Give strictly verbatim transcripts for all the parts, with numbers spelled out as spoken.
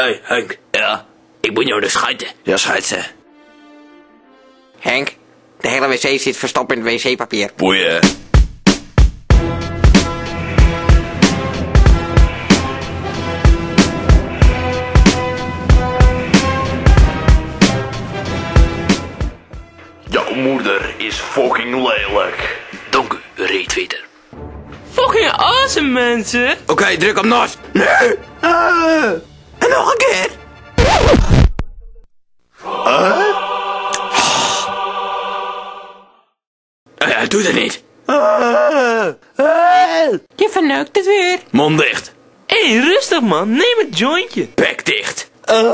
Hé, hey, Henk. Ja? Ik moet jou dus schijten. Ja, schijt ze. Henk, de hele wc zit verstopt in het wc-papier. Boeien. Jouw moeder is fucking lelijk. Dank u, Reetveter. Fucking awesome, mensen. Oké, okay, druk op Nos. Nee. Uh, en nog een keer. Uh? Hij doet het niet. Uh, uh. Je verneukt het weer. Mond dicht. Hé, hey, rustig man. Neem het jointje. Bek dicht. Uh.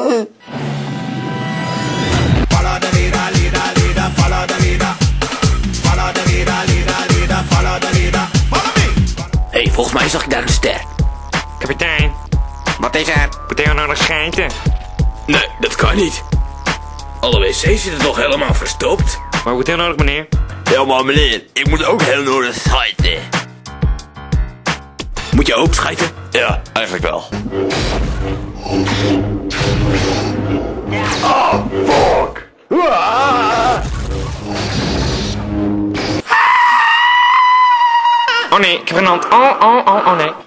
Hé, hey, volgens mij zag ik daar een ster. Kapitein, Wat is er? moet hij nog schijten? Nee, dat kan niet. Alle wc's zitten toch helemaal verstopt? Maar moet heel nodig, meneer? Ja, maar meneer, ik moet ook heel nodig schijten. Moet je ook schijten? Ja, eigenlijk wel. Ah, fuck! Ah! Oh nee, ik heb een hand. Oh, oh, oh, oh nee.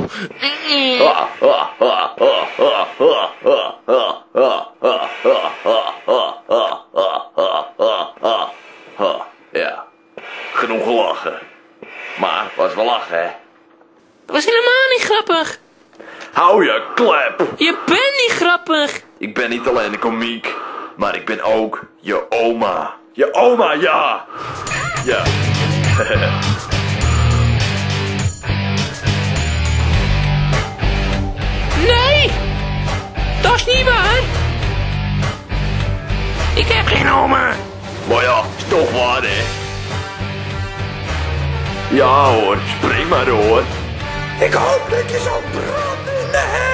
Ja, genoeg gelachen. Maar was wel lachen, hè? Dat was helemaal niet grappig. Hou je klep! Je bent niet grappig. Ik ben niet alleen een komiek, maar ik ben ook je oma. Je oma, ja! Ja. Nee! Dat is niet waar. Ik heb geen oma. Maar ja, is toch waar, hè? Ja hoor, spring maar hoor. Ik hoop dat je zo branden in de